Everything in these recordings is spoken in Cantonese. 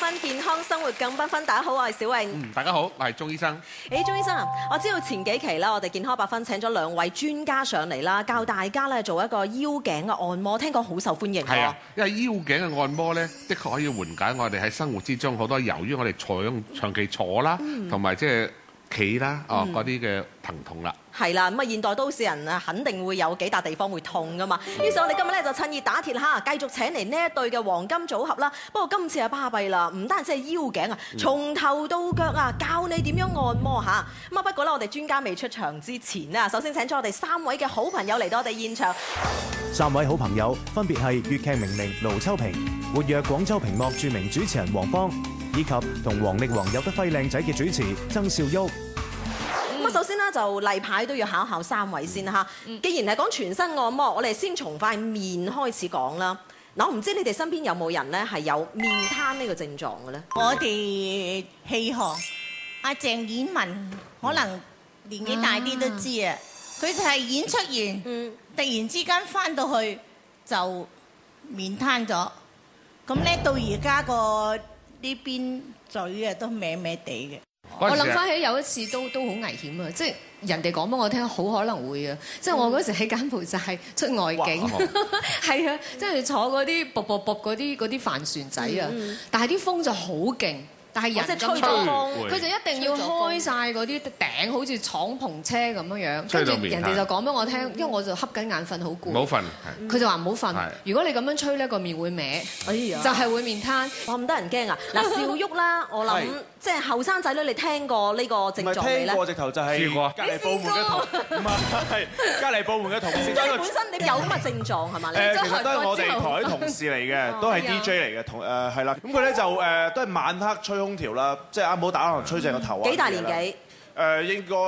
紛，健康生活更繽紛。大家好，我係小穎。 大家好，我係鐘醫生。 鐘醫生啊，我知道前幾期啦，我哋健康百分請咗2位專家上嚟啦，教大家咧做一個腰頸嘅按摩，聽講好受歡迎。 係啊，因為腰頸嘅按摩咧，的確可以緩解我哋喺生活之中好多由於我哋長期坐啦，同埋即係企啦，嗰啲嘅疼痛啦。 係啦，咁啊現代都市人啊，肯定會有幾笪地方會痛噶嘛。於是我哋今日咧就趁熱打鐵嚇，繼續請嚟呢一對嘅黃金組合啦。不過今次係巴閉啦，唔單止係腰頸啊，從頭到腳啊，教你點樣按摩嚇。咁啊不過咧，我哋專家未出場之前啊，首先請咗我哋3位嘅好朋友嚟到我哋現場。 3位好朋友分別係粵劇名伶盧秋萍、活躍廣州屏幕著名主持人黃芳，以及同黃力宏有得揮靚仔嘅主持曾少旭。咁首先咧就例牌都要考考3位先啦嚇。既然係講全身按摩，我哋先從塊面開始講啦。嗱，我唔知你哋身邊有冇人咧係有面癱呢個症狀嘅咧？ 我哋戲行阿鄭婉文可能年紀大啲都知啊。佢就係演出完，突然之間翻到去就面癱咗。咁咧到而家個呢邊嘴啊都歪歪地嘅。 我諗翻起有一次都好危險啊！即係人哋講俾我聽，好可能會啊！即係我嗰時喺柬埔寨出外景，係啊，即係坐嗰啲卜嗰啲帆船仔啊，但係啲風就好勁。但係人咁多，佢就一定要開晒嗰啲頂，好似敞篷車咁樣。跟住人哋就講俾我聽，因為我就瞌緊眼瞓，好攰。 唔好瞓。 佢就話唔好瞓。如果你咁樣吹咧，個面會歪，就係會面癱。 哇，咁得人驚啊！嗱，少旭啦，我諗即係後生仔女，你聽過呢個症狀未咧？ 聽過，直頭就係隔離部門嘅同，唔係隔離部門嘅同事。 即係本身你有咁嘅症狀係嘛？ 其實都係我哋台啲同事嚟嘅，都係 DJ 嚟嘅，係啦。咁佢咧就都係晚黑吹空調啦，即係啱好打可能吹正個頭啊。 幾大年紀？ 應該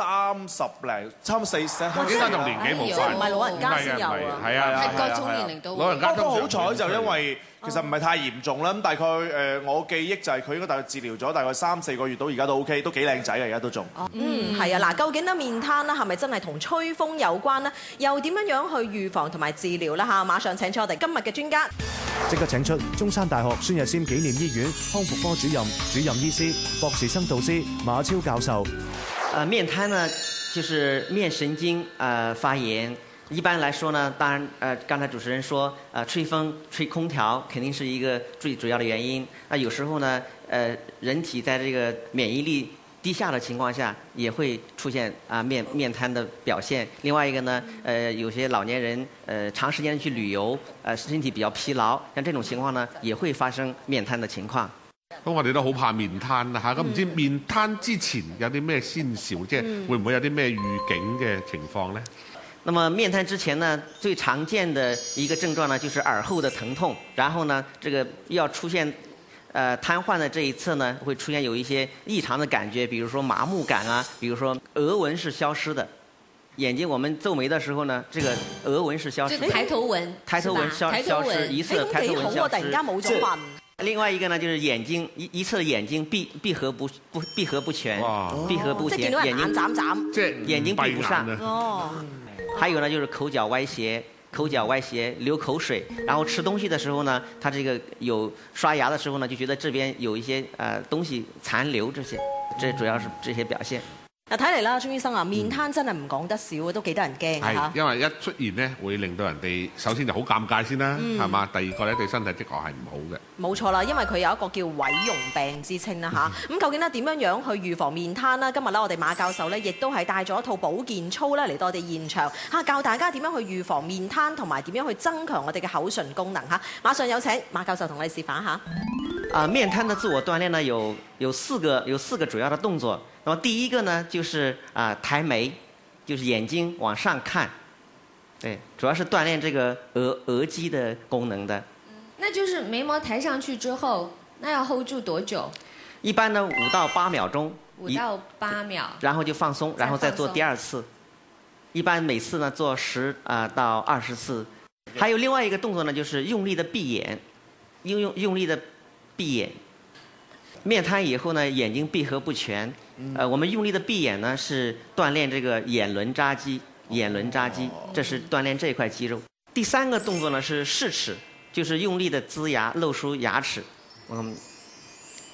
30零，差唔多40。 應該同年紀冇關， 唔係老人家先有啊。 係啊， 係各種年齡都。 老人家都好彩就因為其實唔係太嚴重啦。咁大概我記憶就係佢應該大概治療咗大概3-4個月到，而家都 OK，都幾靚仔嘅，而家都仲。 係啊，嗱，究竟咧面癱啦係咪真係同吹風有關呢？又點樣去預防同埋治療啦嚇？馬上請出我哋今日嘅專家。 即刻請出中山大學孫逸仙紀念醫院康復科主任醫師、博士生導師馬超教授。 面癱呢，就是面神經發炎。一般來說呢，當然剛才主持人說吹風、吹空調肯定是一個最主要的原因。那有時候呢，人體在這個免疫力低下的情況下，也會出現面癱的表現。另外一個呢，有些老年人長時間去旅遊，身體比較疲勞，像這種情況呢，也會發生面癱的情況。 咁我哋都好怕面癱啦嚇，咁唔知面癱之前有啲咩先兆，即係會唔會有啲咩預警嘅情況呢？ 那麼面癱之前呢，最常見的一個症狀呢，就是耳後的疼痛。然後呢，這個要出現癱瘓的這一側呢，會出現有一些異常的感覺，比如說麻木感啊，比如說額紋是消失的。眼睛我們皺眉的時候呢，這個額紋是消失的。 抬頭紋。 抬頭紋消失，一側抬頭紋消失。 突然間冇咗紋。 另外一個呢，就是眼睛一側眼睛閉合不全，閉合不全，眼睛即係眼睛閉不上。 哦。 還有呢，就是口角歪斜，流口水，然後吃東西的時候呢，他這個有刷牙的時候呢，就覺得這邊有一些東西殘留，這主要是這些表現。 嗱，睇嚟啦，鍾醫生啊，面癱真係唔講得少啊，都幾得人驚嚇。 因為一出現呢，會令到人哋首先就好尷尬先啦，係嘛？第二個咧對身體的確係唔好嘅。冇錯啦，因為佢有一個叫毀容病之稱啦嚇。咁究竟咧點樣去預防面癱呢？今日咧我哋馬教授咧亦都係帶咗一套保健操咧嚟到我哋現場嚇，教大家點樣去預防面癱同埋點樣去增強我哋嘅口唇功能嚇。馬上有請馬教授同你示範下。 面癱的自我鍛鍊呢有四個主要的動作。那麼第一個呢就是抬眉，就是眼睛往上看，對，主要是鍛鍊這個額肌的功能的。 那就是眉毛抬上去之後，那要 hold 住多久？ 一般呢5到8秒鐘。 5到8秒。 然後就放鬆，然後再做第二次。一般每次呢做10到20次。還有另外一個動作呢，就是用力的閉眼，用力的閉眼。面癱以後呢，眼睛閉合不全。我們用力的閉眼呢，是鍛鍊這個眼輪匝肌，這是鍛鍊這塊肌肉。第三個動作呢是試齒，就是用力的齜牙，露出牙齒。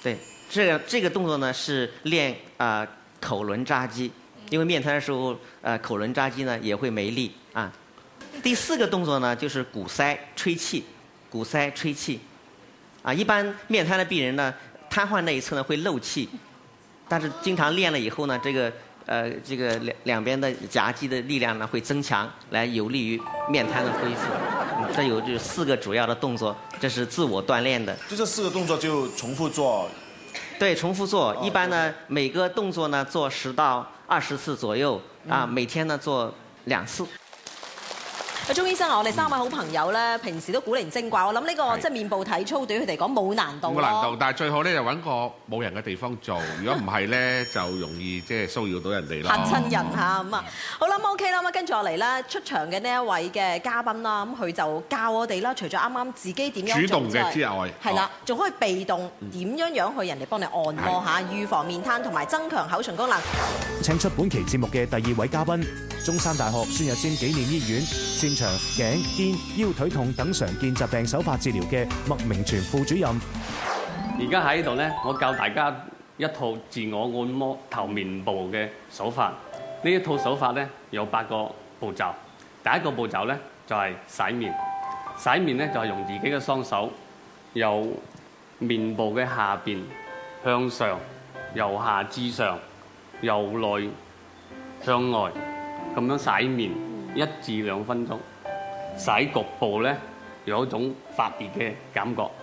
对，这个动作呢是练口轮匝肌，因为面瘫的时候口轮匝肌呢也会没力啊。第4个动作呢就是鼓腮吹气，鼓腮吹气啊。一般面瘫的病人呢，瘫痪那一侧呢会漏气，但是经常练了以后呢，这个两边的夹肌的力量呢会增强，来有利于面瘫的恢复。这有这4个主要的动作，这是自我锻炼的。 就这4个动作就重复做。 对，重复做。一般呢，每个動作呢做10到20次左右啊，每天呢做2次。 鐘醫生啊，我哋3位好朋友咧，平時都古靈精怪，我諗呢個即係面部體操對於佢哋講冇難度咯。 冇難度，但係最好咧就揾個冇人嘅地方做，如果唔係咧就容易即係騷擾到人哋咯。 嚇親人嚇咁啊！好啦，咁 OK 啦，咁跟住落嚟咧，出場嘅呢一位嘅嘉賓啦，咁佢就教我哋啦，除咗啱啱自己點樣主動嘅之外， 係啦，仲可以被動點樣去人哋幫你按摩嚇，預防面癱同埋增強口唇功能。 請出本期節目嘅第2位嘉賓，中山大學孫逸仙紀念醫院擅長頸、肩、腰腿痛等常見疾病手法治療嘅麥明全副主任。 而家喺呢度咧，我教大家一套自我按摩頭面部嘅手法。呢一套手法咧有8個步驟。第一個步驟咧就係洗面。洗面咧就係用自己嘅雙手由面部嘅下邊向上，由下至上，由內向外咁樣洗面1至2分鐘。洗局部咧有一種發熱嘅感覺。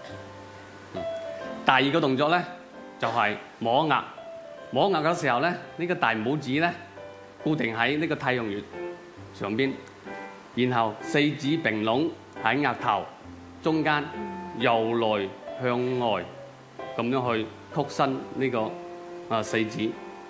第2個動作咧就係摸額。摸額嘅時候咧，呢個大拇指咧固定喺呢個太陽穴上邊，然後4指並攏喺額頭中間，由內向外咁樣去曲伸呢個4指。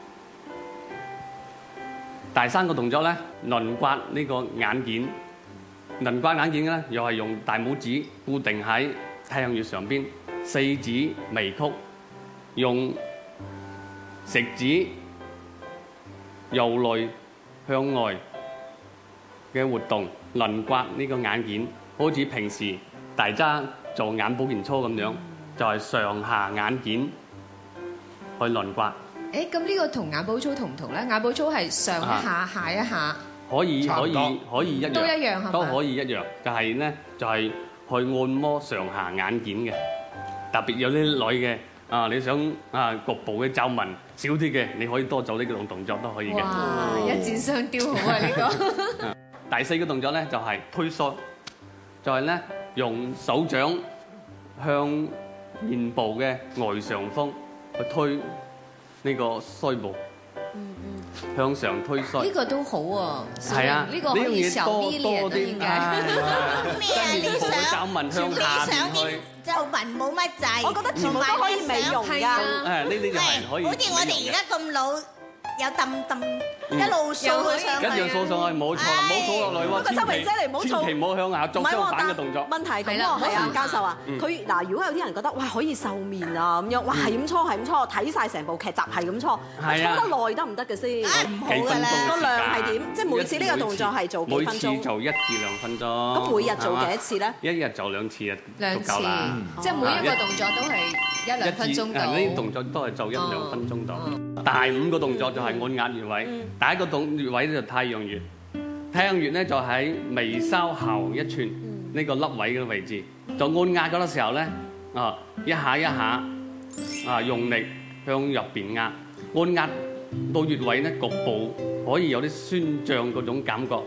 第3個動作咧，輪刮呢個眼瞼。輪刮眼瞼咧，又係用大拇指固定喺太陽穴上邊，4指微曲，用食指由內向外嘅活動輪刮呢個眼瞼，好似平時大家做眼保健操咁樣，就係上下眼瞼去輪刮。 誒，咁呢個同眼保操同唔同咧？眼保操係上下下一下。 可以一樣， 都一樣係嘛？ 都可以一樣，就係咧就係去按摩上下眼瞼嘅。特別有啲女嘅你想局部嘅皺紋少啲嘅，你可以多做呢個動作都可以嘅。 哇！一箭雙雕好啊呢個。 第4個動作咧就係推腮，就係咧用手掌向面部嘅外上方去推呢個腮部。向上推腮， 呢個都好喎。 係啊， 呢個可以小 V 臉都應該。 咩啊？你想皺紋向下邊去， 皺紋冇乜滯， 我覺得全部都可以美容㗎。 呢啲就係可以。 好似我哋而家咁老，有揼一路掃佢上去， 一樣掃上去冇錯，冇掃落嚟喎。 個周明姐你唔好千祈唔好向下作相反嘅動作。 問題咁喎，係啊，教授啊，佢嗱，如果有啲人覺得哇可以瘦面啊咁樣，哇係咁搓係咁搓，睇晒成部劇集係咁搓，搓得耐得唔得嘅先？ 唔好㗎啦。 個量係點？即係每次呢個動作係做幾分鐘？ 每次做1至2分鐘。 咁每日做幾多次咧？ 一日做2次就夠啦。 即係每一個動作都係1-2分鐘度。 呢啲動作都係做1-2分鐘度。第5個動作就係按壓穴位。第一個穴位咧就太陽穴，太陽穴咧就喺眉梢後1寸呢個凹位嘅位置。就按壓嗰個時候咧，一下一下用力向入邊壓，按壓到穴位咧局部可以有啲酸脹嗰種感覺。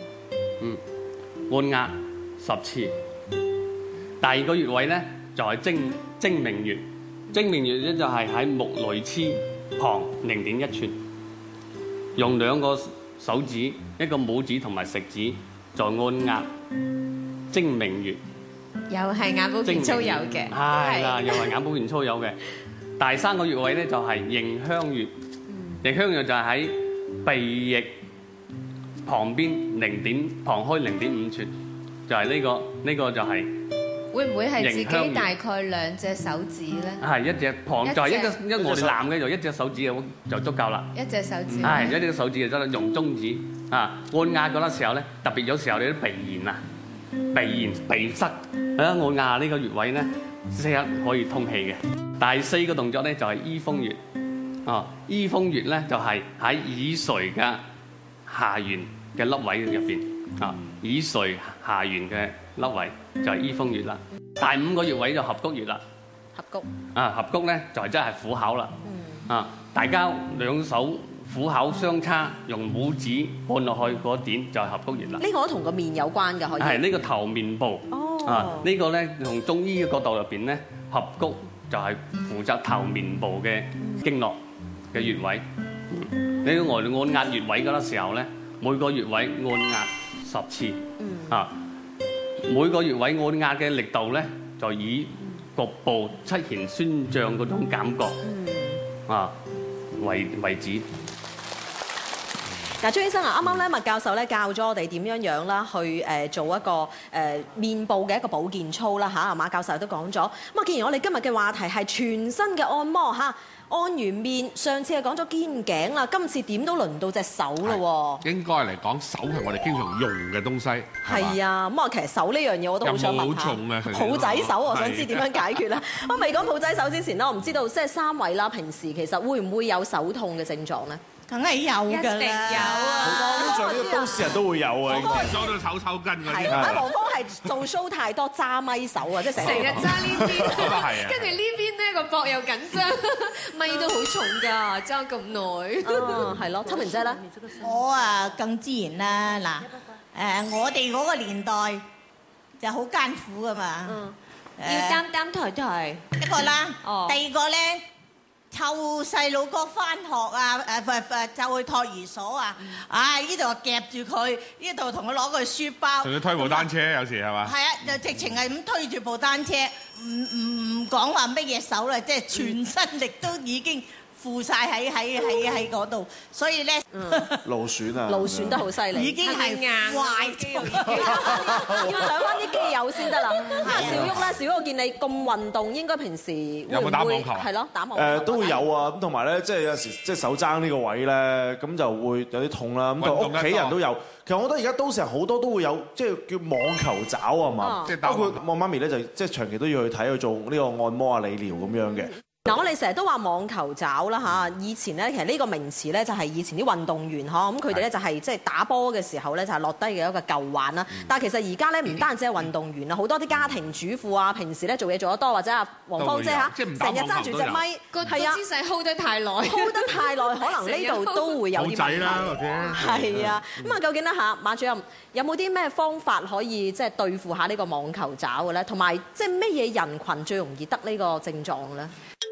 按壓10次。第2個穴位咧就係睛明穴，睛明穴咧就係喺目淚齒旁0.1寸。用2個手指，一個拇指同埋食指，再按壓睛明穴。 又係眼保健操有嘅。 係啦，又係眼保健操有嘅。第3個穴位咧就係迎香穴，迎香穴就係喺鼻翼旁邊旁開0.5寸，就係呢個就係。 會唔會係自己大概2隻手指咧？ 係一隻旁，就係一我哋男嘅就1隻手指就足夠啦。 1隻手指。 係1隻手指就得啦，用中指按壓嗰陣時候咧，特別有時候你啲鼻炎啊、鼻塞按壓呢個穴位咧，即刻可以通氣嘅。 第4個動作咧就係醫風穴。醫風穴咧就係喺耳垂嘅下緣嘅凹位入邊。耳垂下緣嘅凹位就係醫風穴啦。第5個穴位就合谷穴啦。 合谷。 合谷咧就係真係虎口啦。大家兩手虎口相差，用拇指按落去嗰點就係合谷穴啦。 呢個都同個面有關㗎，可以。 係呢個頭面部。呢個咧從中醫嘅角度入邊咧，合谷就係負責頭面部嘅經絡嘅穴位。你按壓穴位嗰時候咧，每個穴位按壓10次。每個穴位按壓嘅力度咧，就以局部出現酸脹嗰種感覺為止。 嗱，張醫生啊，啱啱咧麥教授咧教咗我哋點樣啦，去做一個面部嘅一個保健操啦嚇。馬教授都講咗。咁啊，既然我哋今日嘅話題係全身嘅按摩嚇，按完面，上次係講咗肩頸啦，今次點都輪到隻手咯喎。 應該嚟講，手係我哋經常用嘅東西。 係啊，咁啊，其實手呢樣嘢我都好想問下。 好重啊！ 抱仔手，我想知點樣解決啦。我未講抱仔手之前咧，我唔知道即係3位啦，平時其實會唔會有手痛嘅症狀咧？ 梗係有㗎啦， 一定有啊！ 通常啲都市人都會有啊， 手到抽筋嗰啲。 阿黃芳係做 show 太多揸咪手啊，即係成日揸呢邊， 啊跟住呢邊咧個膊又緊張，咪都好重㗎，揸咁耐。 係咯，秋明姐咧， 我啊更自然啦。嗱，我哋嗰個年代就好艱苦㗎嘛， 要擔抬。 一個啦，第2個咧。湊細路哥翻學啊！就去托兒所啊！呢度夾住佢，呢度同佢攞個書包， 仲要推部單車，有時係嘛？ 係啊，就直情係咁推住部單車，唔講話乜嘢手啦，即係全身力都已經附晒喺嗰度，所以咧勞損啊， 勞損得好犀利， 已經係壞肌肉， 要上翻啲肌肉先得啦。小旭啦，小旭我見你咁運動，應該平時有冇打網球？ 係咯，打網球都會有啊。咁同埋咧，即係有時即係手踭呢個位咧，咁就會有啲痛啦。咁同屋企人都有。其實我覺得而家都市人好多都會有，即係叫網球爪啊嘛。包括我媽咪咧，就即係長期都要去睇去做呢個按摩啊、理療咁樣嘅。 嗱，我哋成日都話網球爪啦嚇，以前咧其實呢個名詞咧就係以前啲運動員呵，咁佢哋咧就係即係打波嘅時候咧就係落低嘅一個舊患啦。但係其實而家咧唔單止係運動員啊，好多啲家庭主婦啊，平時咧做嘢做得多，或者阿黃芳姐嚇，成日揸住隻咪， 個姿勢 hold 得太耐 ，hold 得太耐，可能呢度都會有啲問題啦，或者係啊。咁啊，究竟咧嚇馬主任有冇啲咩方法可以即係對付下呢個網球爪嘅咧？同埋即係咩嘢人群最容易得呢個症狀咧？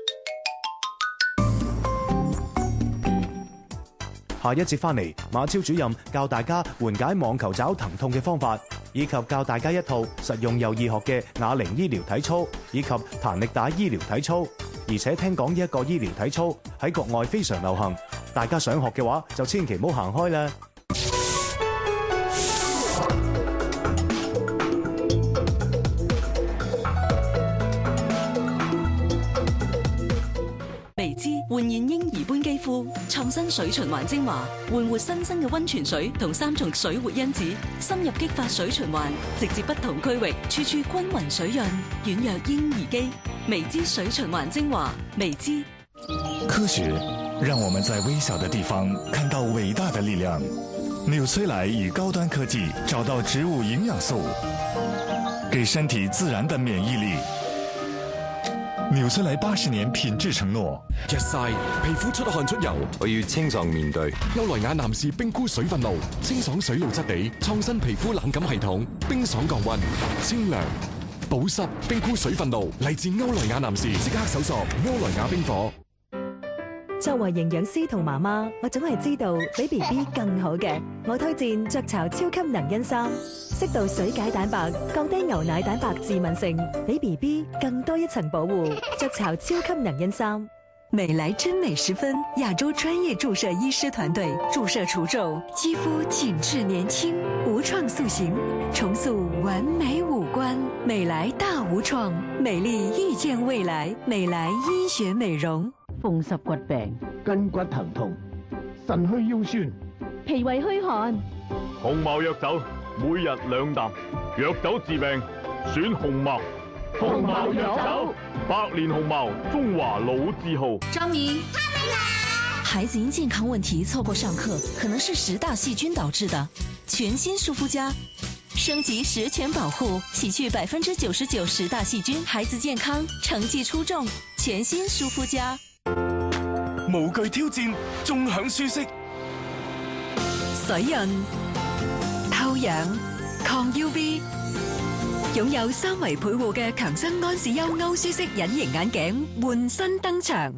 下一節翻嚟，馬超主任教大家緩解網球爪疼痛嘅方法，以及教大家一套實用又易學嘅啞鈴醫療體操，以及彈力帶醫療體操。而且聽講呢一個醫療體操喺國外非常流行，大家想學嘅話就千祈唔好行開啦。 微姿煥現嬰兒般肌膚，創新水循環精華，煥活新生嘅溫泉水同3重水活因子，深入激發水循環，直接不同區域，處處均勻水潤，軟弱嬰兒肌。微姿水循環精華，微姿。 科學讓我們在微小的地方看到偉大的力量。紐崔萊與高端科技找到植物營養素，給身體自然的免疫力。紐崔萊80年品質承諾。 日曬皮膚出汗出油，我要清爽面對。歐萊雅男士冰敷水分露，清爽水露質地，創新皮膚冷感系統，冰爽降溫，清涼保濕。冰敷水分露嚟自歐萊雅男士，即刻搜索歐萊雅冰火。 作為營養師同媽媽，我總係知道比 BB 更好嘅。我推薦雀巢超級能因3，適度水解蛋白，降低牛奶蛋白致敏性，比 BB 更多一層保護。雀巢超級能因3。 美來真美十分，亞洲專業注射醫師團隊注射除皺，肌膚緊緻年輕，無創塑形，重塑完美五官。美來大無創，美麗遇見未來，美來醫學美容。 風濕骨病、筋骨疼痛、腎虛腰酸、 脾胃虛寒。 紅茅藥酒每日2啖，藥酒治病，選紅茅。 紅毛洋酒，100年紅毛，中華老字號。 張明，孩子因健康問題錯過上課，可能是10大細菌導致的。全新舒膚佳，升級10全保護，洗去99%10大細菌，孩子健康，成績出眾。全新舒膚佳， 無懼挑戰，縱享舒適。 水潤、透氧、抗 UV， 擁有3維倍護嘅強生安視優歐舒適隱形眼鏡換新登場。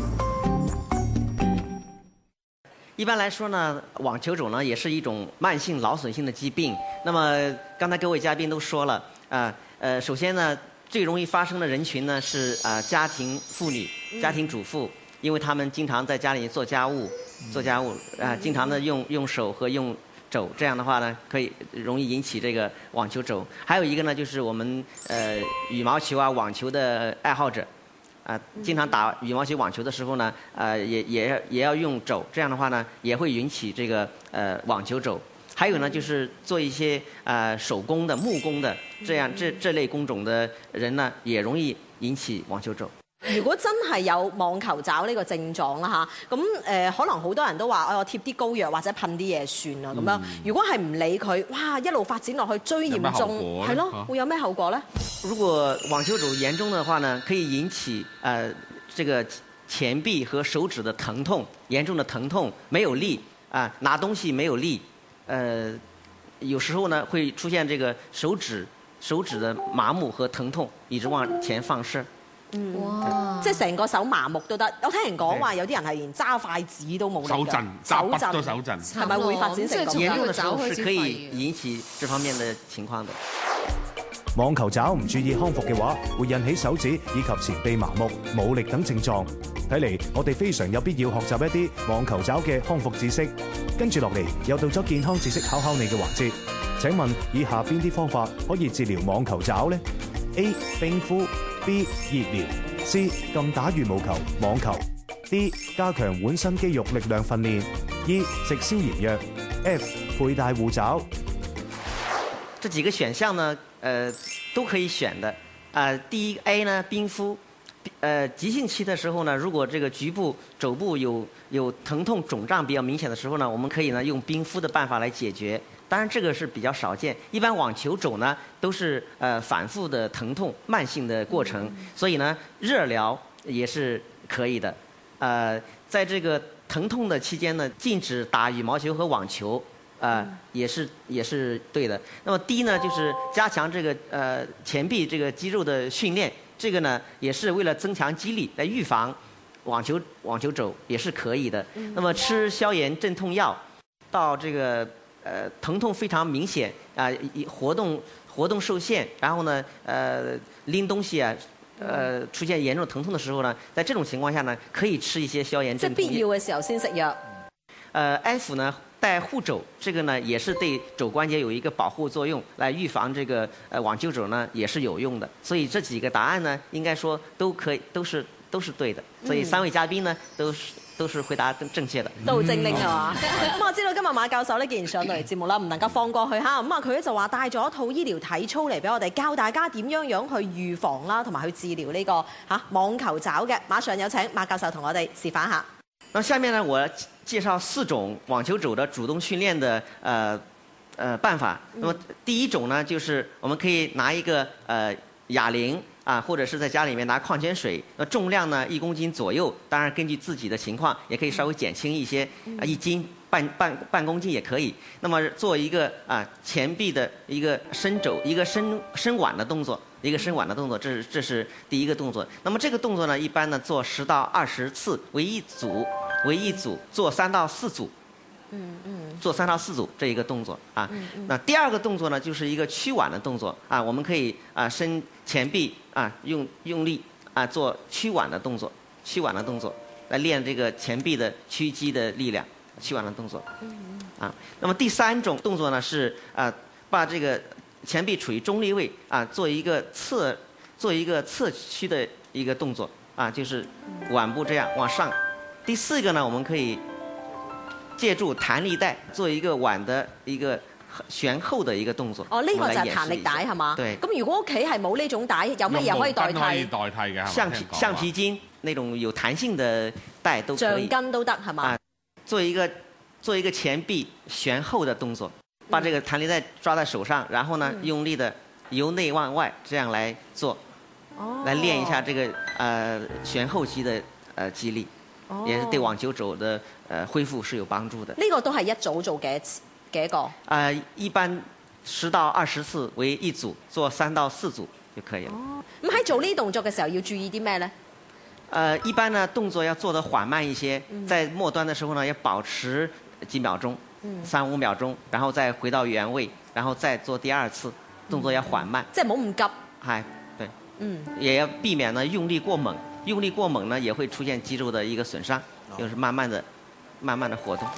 一般来说呢，网球肘呢也是一种慢性劳损性的疾病。那么刚才各位嘉宾都说了，首先呢，最容易发生的人群呢是家庭妇女、家庭主妇，因为他们经常在家里做家务，经常的用手和用肘，这样的话呢，可以容易引起这个网球肘。还有一个呢，就是我们羽毛球啊、网球的爱好者。经常打羽毛球、网球的时候呢，也要用肘，这样的话呢，也会引起这个网球肘。还有呢，就是做一些手工的、木工的这类工种的人呢，也容易引起網球肘。 如果真係有網球爪呢個症狀啦嚇，咁可能好多人都話我貼啲膏藥或者噴啲嘢算啦咁樣。如果係唔理佢，哇一路發展落去追嚴重，係咯，會有咩後果呢？ 如果網球肘嚴重的話呢，可以引起這個前臂和手指的疼痛，嚴重的疼痛，沒有力拿東西沒有力，有時候呢會出現這個手指的麻木和疼痛，一直往前放射。 哇！即係成個手麻木都得。我聽人講話，有啲人係連揸筷子都冇力㗎。 手震，揸筆都手震。 係咪會發展成咁？ 嚴重的時候是可以引起這方面的情況的。 網球爪唔注意康復嘅話，會引起手指以及前臂麻木、冇力等症狀。睇嚟我哋非常有必要學習一啲網球爪嘅康復知識。跟住落嚟又到咗健康知識考考你嘅環節。請問以下邊啲方法可以治療網球爪呢？ A. 冰敷 B. 熱療 C. 禁打羽毛球、網球 D. 加強腕身肌肉力量訓練 E. 食消炎藥 F. 佩戴護爪。 這幾個選項呢，都可以選的。第一 A 呢，冰敷。急性期的時候呢，如果這個局部肘部有疼痛腫脹比較明顯的時候呢，我們可以呢用冰敷的辦法來解決。當然這個是比較少見，一般網球肘呢都是反覆的疼痛慢性的過程，所以呢熱療也是可以的。在這個疼痛的期間呢，禁止打羽毛球和網球，也是對的。那麼第一呢，就是加強這個前臂這個肌肉的訓練，這個呢也是為了增強肌力來預防網球肘，也是可以的。那麼吃消炎鎮痛藥，到這個疼痛非常明顯活動受限，然後呢拎東西出現嚴重疼痛的時候呢，在這種情況下呢，可以吃一些消炎鎮痛藥。 即係必要嘅時候先食藥。 F 呢帶護肘，這個呢也是對肘關節有一個保護作用，來預防這個網球肘呢也是有用的。所以這幾個答案呢，應該說都可以，都是對的。所以3位嘉賓呢都是回答正確的。 都精靈係嘛？咁我知道今日馬教授呢，既然上到嚟節目啦，唔能夠放過去嚇。咁佢就話帶咗一套醫療體操嚟俾我哋，教大家點樣去預防啦，同埋去治療呢個網球爪嘅。馬上有請馬教授同我哋示範下。 那下面呢，我介紹4種網球肘的主動訓練的辦法。那麼第一種呢，就是我們可以拿一個啞鈴或者是在家裡面拿礦泉水，重量呢1公斤左右，當然根據自己的情況，也可以稍微減輕一些，1斤半公斤也可以。那麼做一個前臂的一個伸肘，一個伸腕的動作。一個伸腕的動作，這是第一個動作。那麼這個動作呢，一般呢做10到20次為一組，做3到4組。做3到4組這一個動作啊。那第二個動作呢，就是一個屈腕的動作啊。我們可以伸前臂用力做屈腕的動作，來練這個前臂的屈肌的力量，屈腕的動作。啊。那麼第3種動作呢是把這個前臂處於中立位做一個側屈的一個動作就是腕部這樣往上。第4個呢，我們可以借助彈力帶做一個腕的一個旋後的一個動作。 哦，呢個就係彈力帶係嘛？ 對。 咁如果屋企係冇呢種帶，有乜嘢可以代替？ 可以代替嘅， 橡皮筋那種有彈性的帶都可以。 橡筋都得係嘛？ 啊，做一個前臂旋後的動作，把這個彈力帶抓在手上，然後呢用力的由內往外這樣來做，來練一下這個旋後肌的肌力，也是對網球肘的恢復是有幫助的。 呢個都係一組做幾個？ 一般10到20次為一組，做3到4組就可以了。 咁喺做呢動作嘅時候要注意啲咩呢？ 一般呢動作要做得緩慢一些，在末端的時候呢要保持幾秒鐘，3-5秒鐘，然後再回到原位，然後再做第二次，動作要緩慢。 即係唔好咁急。 係，對。也要避免呢用力過猛，用力過猛呢也會出現肌肉的一個損傷，就是慢慢的活動。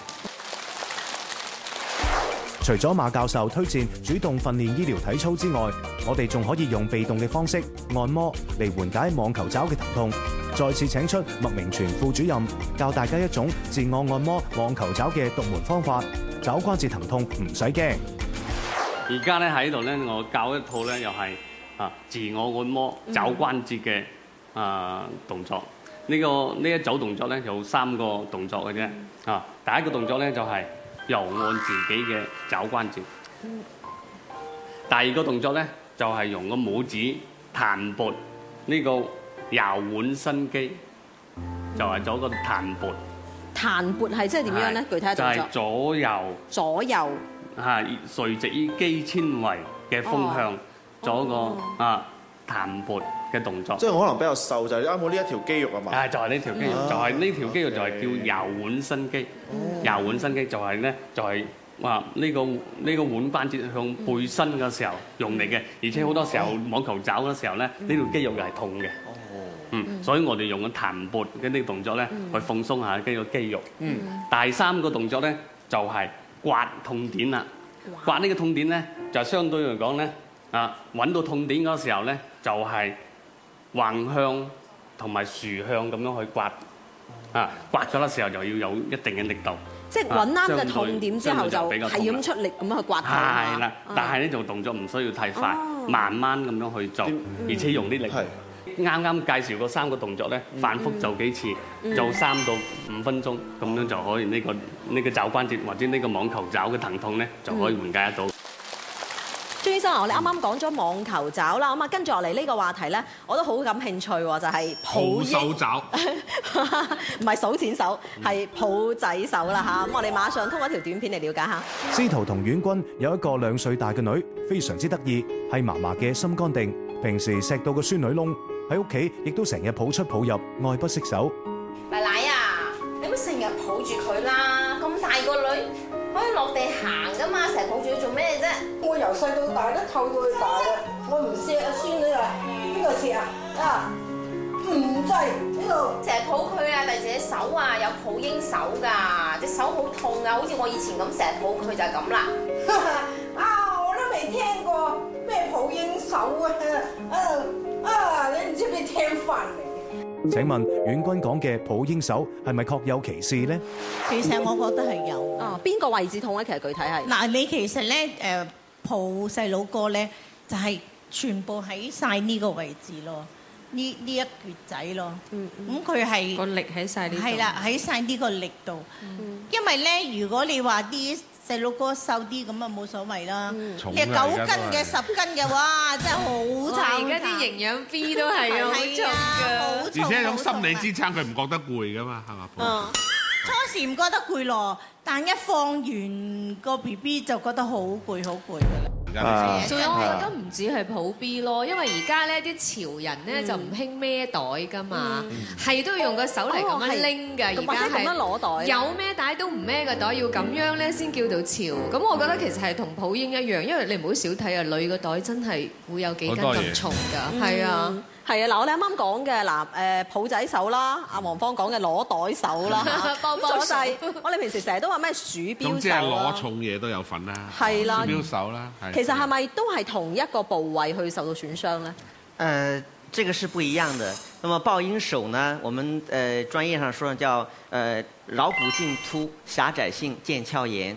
除咗馬教授推薦主動訓練醫療體操之外，我哋仲可以用被動嘅方式按摩嚟緩解網球肘嘅疼痛。再次請出麥明全副主任教大家一種自我按摩網球肘嘅獨門方法，肘關節疼痛唔使驚。 而家咧喺度咧，我教一套咧又係自我按摩肘關節嘅動作。呢一組動作咧有3個動作嘅啫。第一個動作咧就係揉按自己嘅肘關節。第二個動作咧就係用個拇指彈撥呢個柔腕伸肌，就係做個彈撥。彈撥係即係點樣咧？具體動作就係左右垂直於肌纖維嘅風向，做一個彈撥嘅動作。 即係可能比較瘦，就係啱好呢一條肌肉係嘛？ 就係呢條肌肉，就係呢條肌肉就係叫柔腕伸肌。柔腕伸肌就係咧，就係話呢個腕關節向背伸嘅時候用力嘅，而且好多時候網球肘嘅時候咧，呢條肌肉又係痛嘅。所以我哋用個彈撥嘅呢個動作咧，去放鬆下呢個肌肉。第3個動作咧就係刮痛點啦。刮呢個痛點咧，就相對嚟講咧，揾到痛點嗰時候咧，就係橫向同埋豎向咁樣去刮。刮咗嘅時候就要有一定嘅力度。 即係揾啱嘅痛點之後就係咁出力咁樣去刮。 係啦，但係呢做動作唔需要太快，慢慢咁樣去做，而且用啲力。啱啱介紹嗰3個動作咧，反覆做幾次，做3到5分鐘，咁樣就可以呢個肘關節或者呢個網球肘嘅疼痛咧，就可以緩解得到。 張醫生，我哋啱啱講咗網球肘啦，咁跟住落嚟呢個話題咧，我都好感興趣喎，就係抱手肘，唔係數錢手，係抱仔手啦嚇。咁我哋馬上通過一條短片嚟了解下。 司徒同婉君有一個2歲大嘅女，非常之得意，係嫲嫲嘅心肝定，平時錫到個孫女窿，喺屋企亦都成日抱出抱入，愛不釋手。 奶奶啊，你唔好成日抱住佢啦，咁大個女可以落地行噶嘛，成日抱住佢做咩啫？ 我由細到大都湊到佢大啦，我唔錫阿孫女啊，邊個錫啊？唔制呢度， 成日抱佢啊，但係自己手啊有抱嬰手㗎，隻手好痛啊，好似我以前咁成日抱佢就係咁啦。 我都未聽過咩抱嬰手啊！你唔知咩聽法嚟？ 請問婉君講嘅抱嬰手係咪確有其事呢？ 其實我覺得係有。 邊個位置痛咧？其實具體係嗱，你其實咧抱細佬哥咧，就係全部喺晒呢個位置咯，呢一橛仔咯。咁佢係個力喺晒呢度。 係啦，喺晒呢個力度。因為咧，如果你話啲細佬哥瘦啲咁啊冇所謂啦，你9斤嘅10斤嘅話真係好慘。 而家啲營養 B 都係好重㗎， 而且一種心理支撐，佢唔覺得攰噶嘛，係嘛？ 初時唔覺得攰咯，但一放完個 BB 就覺得好攰好攰㗎啦。 仲有我覺得唔止係抱 B 咯，因為而家咧啲潮人咧就唔興孭袋㗎嘛，係都要用個手嚟咁樣拎㗎。而家係攞袋， 有孭帶都唔孭個袋，要咁樣咧先叫到潮。咁我覺得其實係同抱嬰一樣，因為你唔好少睇啊，女個袋真係會有幾斤咁重㗎。係啊。 係啊，嗱，我哋啱啱講嘅嗱，抱仔手啦，阿黃芳講嘅攞袋手啦，咁仲有就係我哋平時成日都話咩鼠標手啦， 咁即係攞重嘢都有份啦， 係啦， 鼠標手啦， 其實係咪都係同一個部位去受到損傷咧？ 這個是不一樣的。那麼抱嬰手呢，我們專業上說叫橈骨徑突狹窄性腱鞘炎，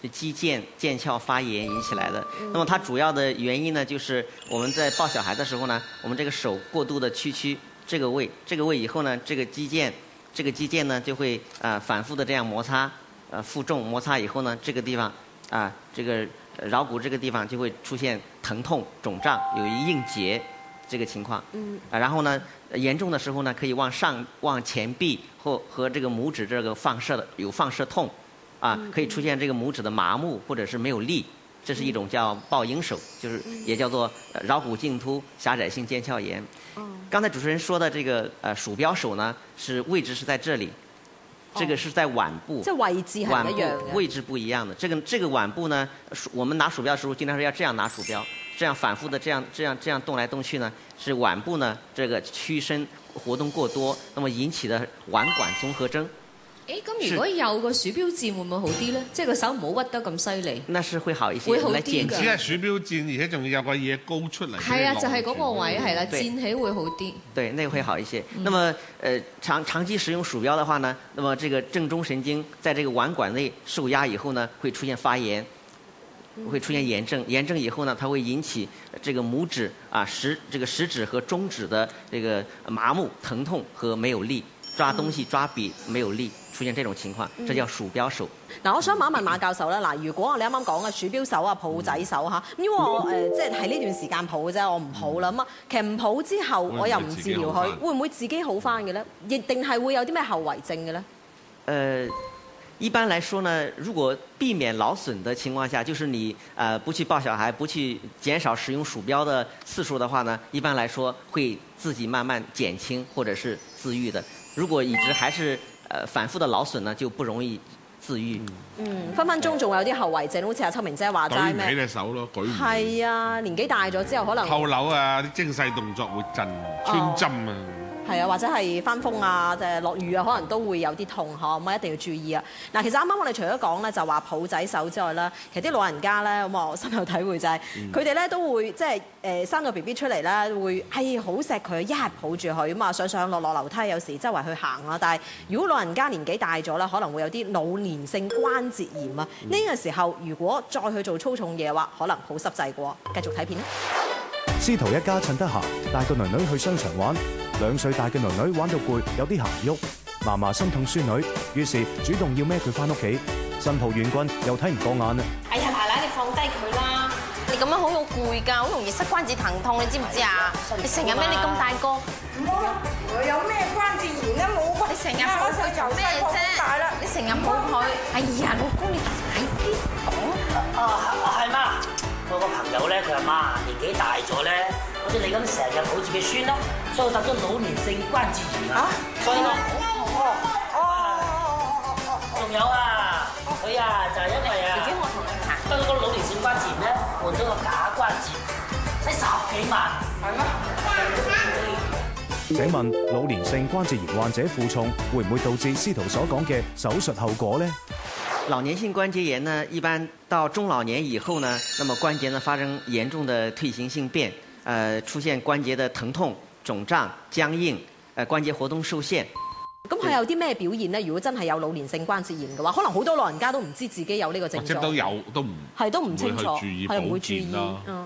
肌腱腱鞘发炎引起来的。那么它主要的原因呢，就是我们在抱小孩的时候呢，我们这个手过度的屈这个位以后呢，这个肌腱呢就会反复的这样摩擦，负重摩擦以后呢，这个地方这个桡骨这个地方就会出现疼痛、肿胀，有一硬结这个情况。然后呢，严重的时候呢，可以往前臂和这个拇指这个放射痛，可以出现这个拇指的麻木或者是没有力，这是一种叫抱婴手，就是也叫做桡骨茎突狭窄性腱鞘炎。刚才主持人说的这个鼠标手呢，位置是在这里。这个是在腕部， 即係位置係一樣嘅， 位置不一樣的。這個腕部呢，我們拿鼠標的時候，經常是要這樣拿鼠標，這樣反覆的這樣動來動去呢，是腕部呢這個屈伸活動過多，那麼引起的腕管綜合徵。 咁如果有個鼠標墊會唔會好啲咧？即係個手唔好屈得咁犀利。 那是會好一些， 會好啲㗎。 只係鼠標墊，而且仲要有個嘢高出嚟。 係啊，就係嗰個位係啦，墊起會好啲。 對，那個會好一些。那麼長期使用鼠標的話呢，那麼這個正中神經在這個腕管內受壓以後呢，會出現發炎，會出現炎症。炎症以後呢，它會引起這個拇指這個食指和中指的這個麻木、疼痛和沒有力，抓東西抓筆沒有力。出現這種情況，這叫鼠標手。 嗱，我想問一問馬教授啦，嗱，如果你啱啱講嘅鼠標手抱仔手嚇，因為我即係喺呢段時間抱嘅啫，我唔抱啦。咁其實唔抱之後，我又唔治療佢，會唔會自己好翻嘅咧？亦定係會有啲咩後遺症嘅咧？ 一般來說呢，如果避免勞損的情況下，就是你不去抱小孩，不去減少使用鼠標的次數的話呢，一般來說會自己慢慢減輕或者是自愈的。如果一直還是反覆的勞損呢，就不容易自愈。 分分鐘仲有啲後遺症，好似阿秋明姐話齋咩？ 舉唔起隻手咯，舉唔起。 係啊，年紀大咗之後可能扣樓啊，啲精細動作會震，穿針啊。 係啊，或者係翻風啊，落雨啊，可能都會有啲痛嚇，咁啊一定要注意啊！嗱，其實啱啱我哋除咗講咧，就話抱仔手之外啦，其實啲老人家咧，咁我深有體會就係佢哋咧都會即係生個 BB 出嚟咧，會好錫佢，一日抱住佢咁啊，上落樓梯，有時周圍去行啦。但係如果老人家年紀大咗咧，可能會有啲老年性關節炎啊。呢個時候如果再去做粗重嘢嘅話，可能好濕滯過。繼續睇片啦。 司徒一家趁得閒，帶個囡囡去商場玩。2歲大嘅囡囡玩到攰，有啲行唔喐。嫲嫲心痛孫女，於是主動要孭佢翻屋企。新抱怨君又睇唔過眼啦。 哎呀，奶奶你放低佢啦！你咁樣好攰㗎，好容易膝關節疼痛，你知唔知啊？你成日孭你咁大個， 唔好啦，我有咩關節炎咧冇？ 你成日抱佢做咩啫？你成日抱佢，哎呀，老公你快啲講。 係媽，我個朋友咧，佢阿媽年紀大咗咧，好似你咁成日抱住佢孫咯，所以得咗老年性關節炎啊。所以仲有啊，佢啊就係因為啊，得咗個老年性關節炎咧，換咗個假關節，使10幾萬，係咩？ 請問老年性關節炎患者負重會唔會導致司徒所講嘅手術後果呢？ 老年性關節炎呢，一般到中老年以後呢，那麼關節呢發生嚴重的退行性變，出現關節的疼痛、腫脹、僵硬，關節活動受限。 咁佢有啲咩表現呢？如果真係有老年性關節炎嘅話，可能好多老人家都唔知自己有呢個症狀。 即都有，都唔清楚，係唔會注意。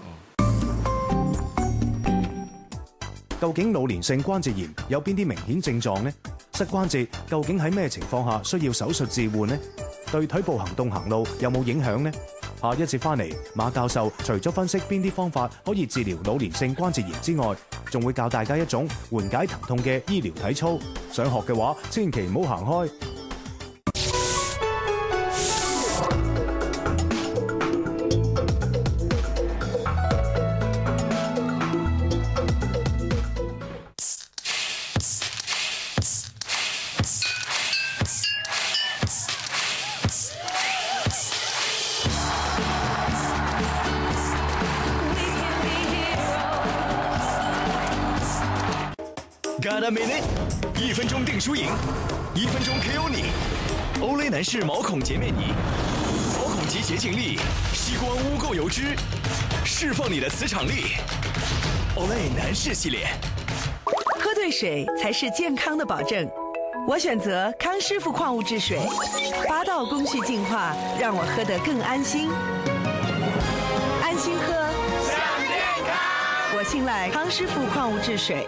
究竟老年性關節炎有邊啲明顯症狀呢？膝關節究竟喺咩情況下需要手術置換呢？對腿部行動行路有冇影響呢？下一節翻嚟，馬教授除咗分析邊啲方法可以治療老年性關節炎之外，仲會教大家一種緩解疼痛嘅醫療體操。想學嘅話，千祈唔好行開。 Got a minute？ 1分鐘定輸贏，1分鐘 KO 你。歐蕾男士毛孔潔面儀，毛孔及潔淨力，吸光污垢油脂，釋放你的磁場力。歐蕾男士系列， 喝對水才是健康的保證。 我选择康师傅矿物质水，8道工序净化，让我喝得更安心。安心喝， 想健康。 我信赖康师傅矿物质水。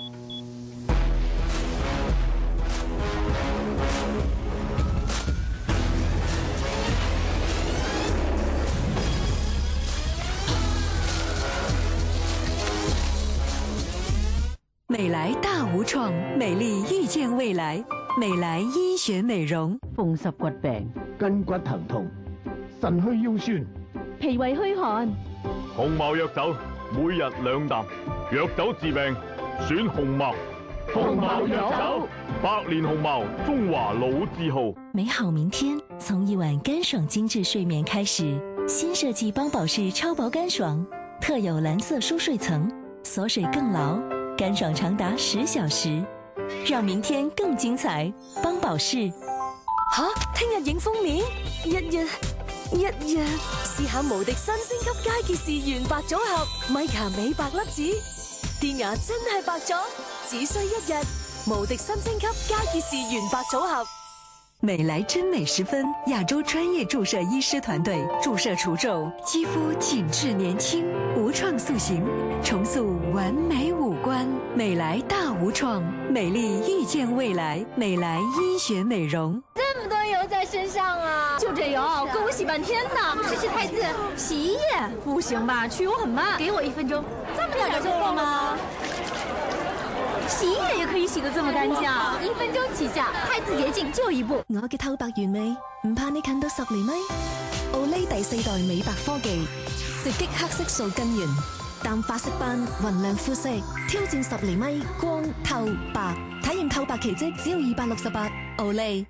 美莱大无創，美麗遇見未來。美萊醫學美容， 風濕骨病、筋骨疼痛、腎虛腰酸、 脾胃虛寒。 紅茅藥酒，每日2啖，藥酒治病，選紅茅。紅茅藥酒，100年紅茅，中華老字號。 美好明天從一晚乾爽精緻睡眠開始，新設計邦寶適超薄乾爽，特有藍色疏睡層，鎖水更牢。乾爽長達10小時，讓明天更精彩。邦寶適吓，聽日影封面，一日試下無敵新星級佳潔士原白組合，米卡美白粒子，啲牙真係白咗，只需一日。無敵新星級佳潔士原白組合。 美萊真美十分，亞洲專業注射醫師團隊注射除皺，肌膚緊緻年輕，無創塑形，重塑完美五官。美萊大無創，美麗遇見未來。美萊醫學美容。 這麼多油在身上啊！就這油夠我洗半天的。試試汰渍，洗衣液不行吧？去油很慢，給我1分鐘。這麼點就夠了嗎？洗衣液也可以洗得這麼乾淨，1分鐘起下，汰漬潔淨就1步。 我嘅透白原味，唔怕你近到10厘米。Olay 第4代美白科技，直擊黑色素根源，淡髮色斑，雲亮膚色，挑戰10厘米光透白，體驗透白奇蹟只要268。Olay。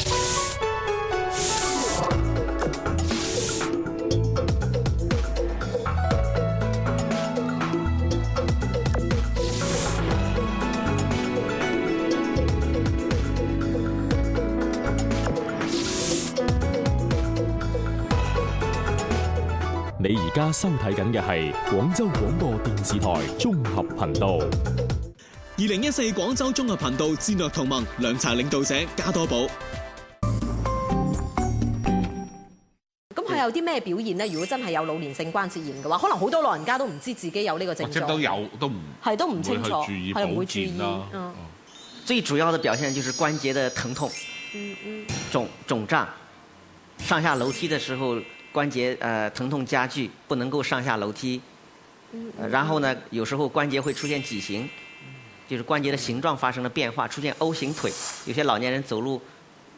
你而家收睇緊嘅係廣州廣播電視台綜合頻道。 2014廣州綜合頻道戰略同盟涼茶領導者加多寶。 咁佢有啲咩表現咧？如果真係有老年性關節炎嘅話，可能好多老人家都唔知自己有呢個症狀。 或者都有，都唔清楚，係唔會注意啦。 最主要的表現就是關節的疼痛，腫脹，上下樓梯的時候。關節疼痛加劇，不能夠上下樓梯，然後呢，有時候關節會出現畸形，就是關節的形狀發生了變化，出現 O 型腿，有些老年人走路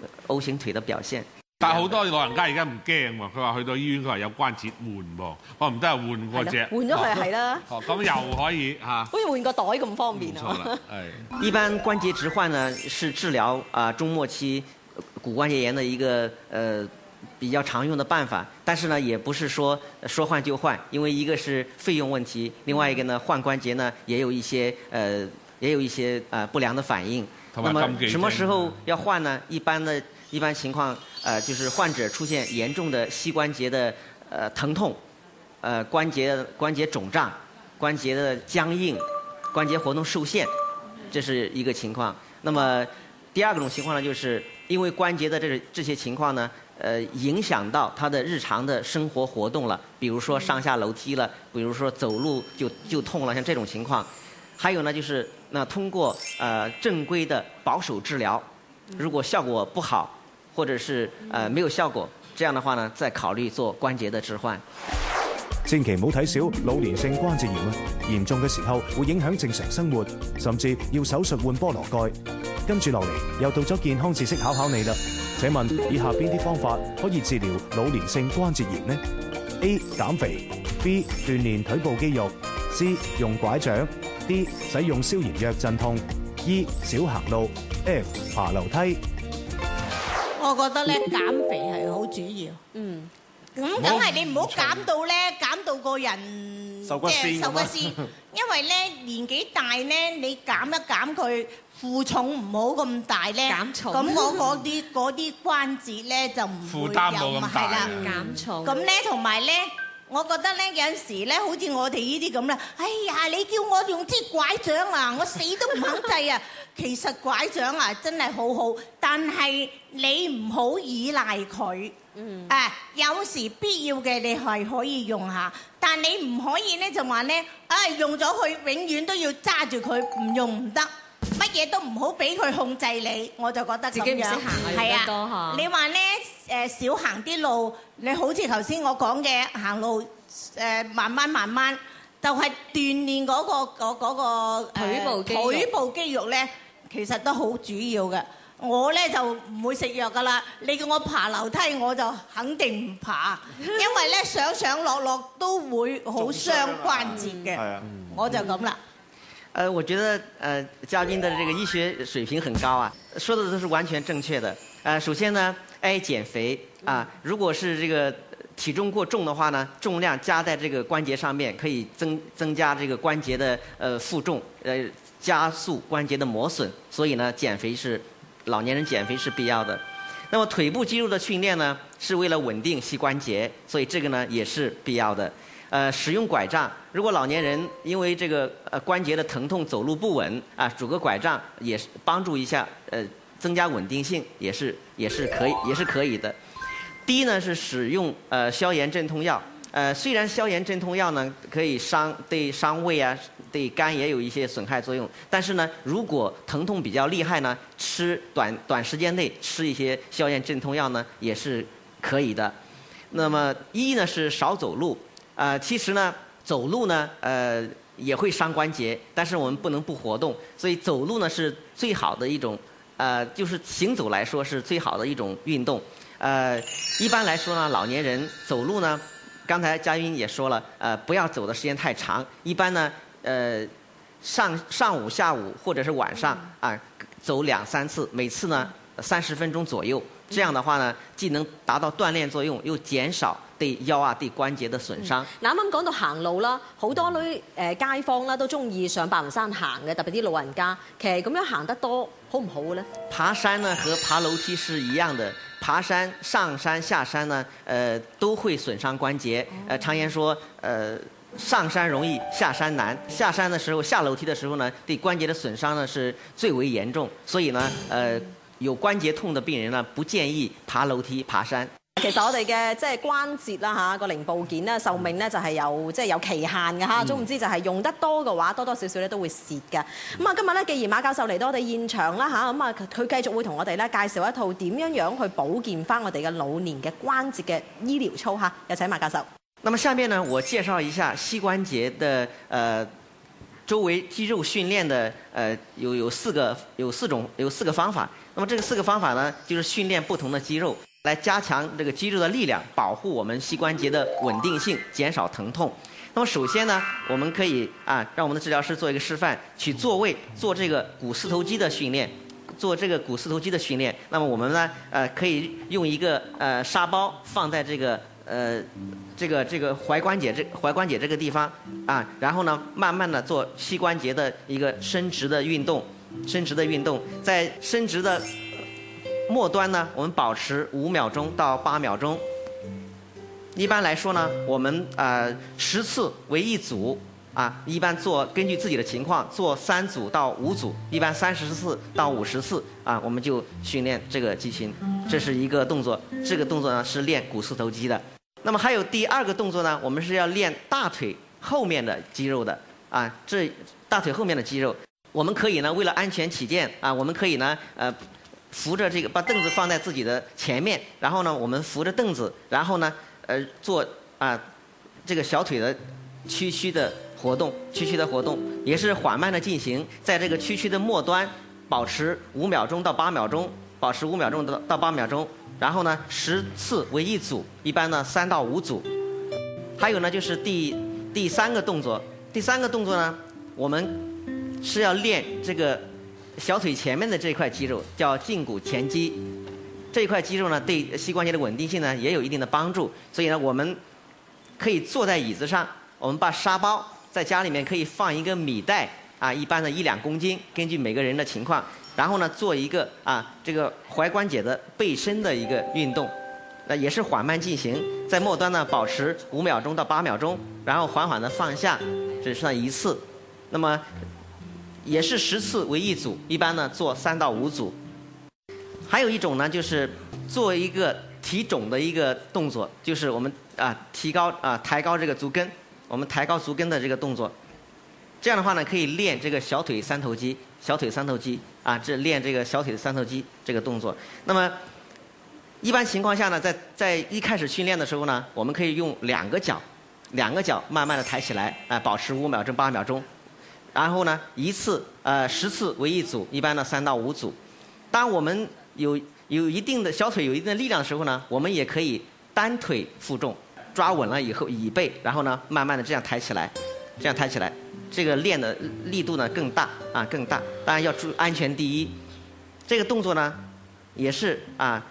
O 型腿的表現。 但係好多老人家而家唔驚喎，佢話去到醫院佢話有關節換喎，我唔得係換嗰隻， 換咗佢係啦。 咁又可以嚇， 好似換個袋咁方便啊。 係。一般關節置換呢，是治療中末期骨關節炎的一個比較常用的辦法，但是呢，也不是說換就換，因為一個是費用問題，另外一個呢，換關節呢也有一些不良的反應。那麼什麼時候要換呢？一般情況就是患者出現嚴重的膝關節的疼痛，關節腫脹，關節的僵硬，關節活動受限，這是一個情況。那麼第二種情況呢，就是因為關節的這些情況呢，影響到他的日常的生活活動了，比如說上下樓梯了，比如說走路就痛了，像這種情況。還有呢，就是通過正規的保守治療，如果效果不好，或者是沒有效果，這樣的話呢，再考慮做關節的置換。 千祈唔好睇小老年性關節炎啊！嚴重嘅時候會影響正常生活，甚至要手術換菠蘿蓋。跟住落嚟又到咗健康知識考你啦！請問以下邊啲方法可以治療老年性關節炎呢？ A. 減肥 B. 鍛鍊腿部肌肉 C. 用拐杖 D. 使用消炎藥鎮痛 E. 少行路 F. 爬樓梯。 我覺得咧減肥係好主要。咁梗係你唔好減到個人受骨線， 因為咧年紀大咧，你減一減佢負重唔好咁大咧，咁我嗰啲關節咧就唔會有係啦減重。咁咧同埋咧我覺得咧有陣時咧，好似我哋呢啲咁啦，哎呀，你叫我用支拐杖啊，我死都唔肯制啊！其實拐杖啊真係好好，但係你唔好依賴佢。有時必要嘅你係可以用下，但你唔可以咧就話咧，用咗佢永遠都要揸住佢，唔用唔得。乜嘢都唔好俾佢控制你，我就覺得咁樣。自己唔識行啊，用得多嚇。你話咧少行啲路，你好似頭先我講嘅行路慢慢，就係鍛鍊嗰個腿部肌肉咧，其實都好主要嘅。我咧就唔會食藥噶啦，你叫我爬樓梯我就肯定唔爬，因為咧上落都會好傷關節嘅。我就咁啦。 我覺得嘉賓的這個醫學水平很高啊，說的都是完全正確的。首先呢，減肥啊，如果是這個體重過重的話呢，重量加在這個關節上面，可以增加這個關節的負重，加速關節的磨損。所以呢，老年人減肥是必要的。那麼腿部肌肉的訓練呢，是為了穩定膝關節，所以這個呢也是必要的。使用拐杖，如果老年人因為這個關節的疼痛走路不穩啊，拄個拐杖也是幫助一下，增加穩定性也是可以的。第一呢是使用消炎鎮痛藥，雖然消炎鎮痛藥呢可以對傷胃啊，對肝也有一些損害作用，但是呢如果疼痛比較厲害呢，吃短時間內吃一些消炎鎮痛藥呢也是可以的。那麼一呢是少走路。其實呢，走路呢，也會傷關節，但是我們不能不活動，所以走路呢是最好的一種，就是行走來說是最好的一種運動。一般來說呢，老年人走路呢，剛才嘉賓也說了，不要走的時間太長，一般呢，上午、下午或者是晚上啊，走2-3次，每次呢30分鐘左右。這樣的話呢，既能達到鍛鍊作用，又減少對腰啊、對關節的損傷。 啱啱講到行路啦，好多街坊啦都中意上白雲山行嘅，特別啲老人家。其實咁樣行得多好唔好嘅咧？ 爬山呢和爬樓梯是一樣的，爬山上山下山呢，都會損傷關節。常言說，上山容易下山難。下山的時候、下樓梯的時候呢，對關節的損傷呢是最為嚴重。所以呢，有關節痛的病人呢，不建議爬樓梯、爬山。 其實我哋嘅關節啦嚇個零部件咧壽命咧就係有有期限嘅嚇，總唔知就係用得多嘅話多多少少咧都會蝕嘅。咁啊今日咧既然馬教授嚟到我哋現場啦嚇，咁啊佢繼續會同我哋咧介紹一套點樣去保健翻我哋嘅老年嘅關節嘅醫療操嚇，有請馬教授。 那麼下面呢，我介紹一下膝關節的周圍肌肉訓練的有四個方法。那麼這個4個方法呢，就是訓練不同的肌肉，來加強這個肌肉的力量，保護我們膝關節的穩定性，減少疼痛。那麼首先呢，我們可以讓我們的治療師做一個示範，去做位做這個股四頭肌的訓練，那麼我們呢，可以用一個沙包放在這個踝關節這個地方然後呢，慢慢的做膝關節的一個伸直的運動，在伸直的末端呢，我們保持5秒鐘到8秒鐘。一般來說呢，我們10次為一組一般根據自己的情況做3組到5組，一般30次到50次我們就訓練這個肌群。這是一個動作，這個動作呢是練股四頭肌的。那麼還有第2個動作呢，我們是要練大腿後面的肌肉的這大腿後面的肌肉，我們可以呢為了安全起見我們可以呢扶着這個，把凳子放在自己的前面，然後呢我們扶着凳子，然後呢做這個小腿的屈曲的活動，也是緩慢的進行，在這個屈曲的末端保持5秒鐘到8秒鐘，然後呢10次為一組，一般呢3到5組。還有呢就是第3個動作，呢我們是要練這個小腿前面的這塊肌肉，叫脛骨前肌。這塊肌肉呢對膝關節的穩定性呢也有一定的幫助，所以呢我們可以坐在椅子上，我們把沙包在家裡面可以放一個米袋一般的1-2公斤，根據每個人的情況，然後呢做一個這個踝關節的背伸的一個運動。 也是缓慢进行，在末端呢保持5秒钟到8秒钟，然后缓缓的放下，只算1次。那么也是10次为1组，一般呢做3到5组。还有一种呢，就是做一个提踵的一个动作，就是我们抬高这个足跟，我们抬高足跟的这个动作。这样的话呢，可以练这个小腿三头肌，这练这个小腿的三头肌这个动作。那么一般情况下呢，在一开始训练的时候呢，我们可以用两个脚慢慢的抬起来，保持5秒钟、8秒钟。然后呢，10次为1组，一般呢3到5组。当我们有一定的小腿有一定的力量的时候呢，我们也可以单腿负重，抓稳了以后椅背，然后呢慢慢的这样抬起来，这个练的力度呢更大。当然要注意安全第一。这个动作呢也是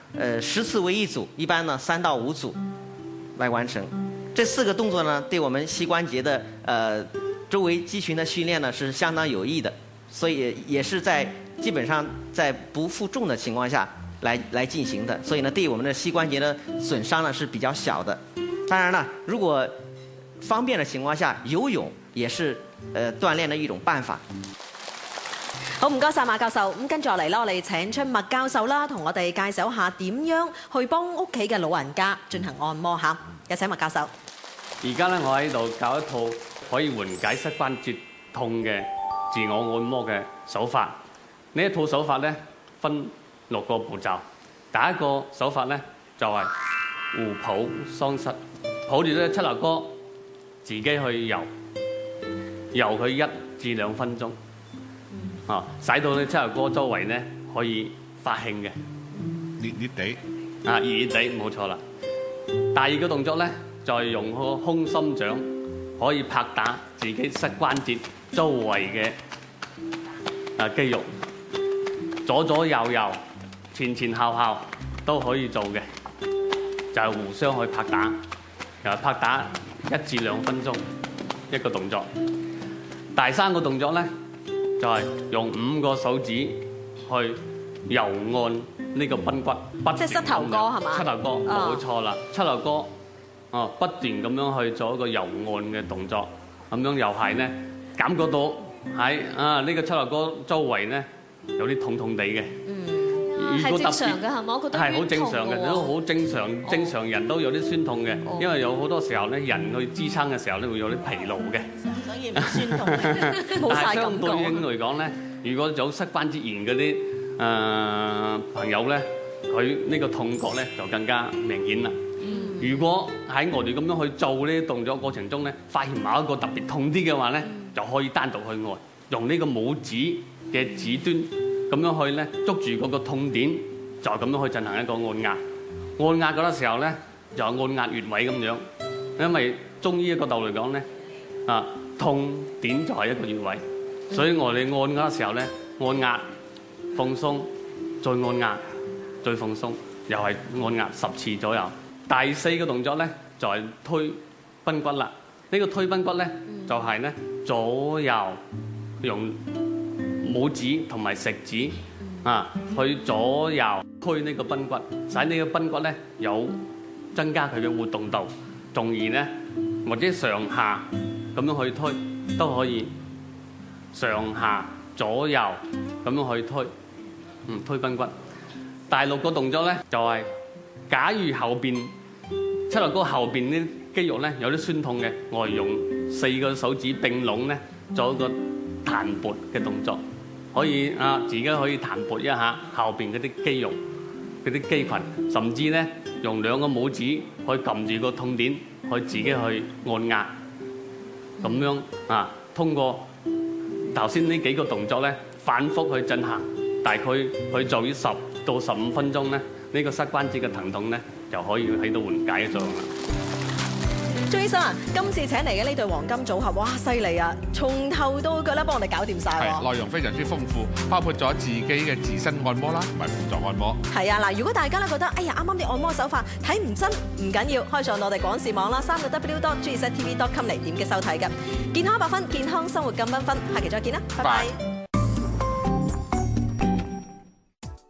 10次为1组，一般呢3到5组来完成。这4个动作呢，对我们膝关节的周围肌群的训练呢是相当有益的，所以也是基本上在不负重的情况下来进行的，所以呢对我们的膝关节的损伤呢是比较小的。当然了，如果方便的情况下，游泳也是鍛鍊的一種辦法。 好，唔該晒馬教授。咁跟住落嚟啦，我哋請出麥教授啦，同我哋介紹下點樣去幫屋企嘅老人家進行按摩嚇。有請麥教授。 而家咧，我喺度教一套可以緩解膝關節痛嘅自我按摩嘅手法。呢一套手法咧分6個步驟。第一個手法咧就係互抱雙膝，抱住呢膝頭哥，自己去游佢1至2分鐘，使到呢膝頭哥周圍咧可以發興嘅， 熱熱地， 熱熱地冇錯啦。第二個動作咧就係用個空心掌可以拍打自己膝關節周圍嘅肌肉，左左右右、前前後後都可以做嘅，就係互相去拍打，又拍打1至2分鐘一個動作。第3個動作咧就係用5個手指去揉按呢個髕骨， 即係膝頭哥係嘛？ 膝頭哥冇錯啦，膝頭哥不斷咁樣去做一個揉按嘅動作，咁樣又係咧感覺到喺呢個膝頭哥周圍咧有啲痛痛地嘅。 係正常嘅係嘛？我覺得係好正常嘅，都好正常，正常人都有啲酸痛嘅，因為有好多時候咧，人去支撐嘅時候咧會有啲疲勞嘅， 所以唔酸痛嘅。 但係相對應嚟講咧，如果有膝關節炎嗰啲朋友咧，佢呢個痛覺咧就更加明顯啦。如果喺我哋咁樣去做呢啲動作過程中咧，發現某一個特別痛啲嘅話咧，就可以單獨去按，用呢個拇指嘅指端。咁樣去咧捉住嗰個痛點，就咁樣去進行一個按壓。按壓嗰個時候咧，就按壓穴位咁樣。因為中醫嘅角度嚟講咧，痛點就係一個穴位，所以我哋按嗰個時候咧，按壓、放鬆、再按壓、再放鬆，又係按壓10次左右。第4個動作咧就係推髕骨啦。呢個推髕骨咧就係咧左右用拇指同埋食指去左右推呢個髕骨，使呢個髕骨咧有增加佢嘅活動度，從而咧或者上下咁樣去推都可以，上下左右咁樣去推，推髕骨。第6個動作咧就係，假如後邊膝頭哥後邊啲肌肉咧有啲酸痛嘅，我用4個手指並攏咧做一個彈撥嘅動作。可以自己可以彈撥一下後邊嗰啲肌肉、嗰啲肌群，甚至咧用2個拇指去撳住個痛點，去自己去按壓，咁樣通過頭先呢幾個動作咧，反覆去進行，大概去做於10到15分鐘咧，呢個膝關節嘅疼痛咧就可以起到緩解嘅作用啦。 張醫生啊，今次請嚟嘅呢對黃金組合，哇，犀利啊！從頭到腳咧幫我哋搞掂晒喎。 係內容非常之豐富，包括咗自己嘅自身按摩啦，同埋輔助按摩。 係啊，嗱，如果大家咧覺得，哎呀，啱啱啲按摩手法睇唔真，唔緊要，可以上我哋廣視網啦，3w.gztv.com 嚟點擊收睇嘅。健康100分，健康生活更繽紛，下期再見啦，拜拜。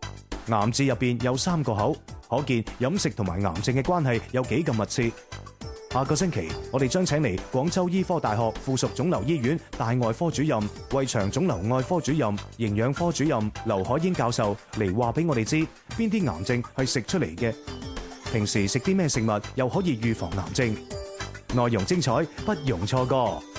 癌字入邊有3個口，可見飲食同埋癌症嘅關係有幾咁密切。下個星期，我哋將請嚟廣州醫科大學附屬腫瘤醫院大外科主任、胃腸腫瘤外科主任、營養科主任劉海英教授嚟話俾我哋知邊啲癌症係食出嚟嘅，平時食啲咩食物又可以預防癌症。內容精彩，不容錯過。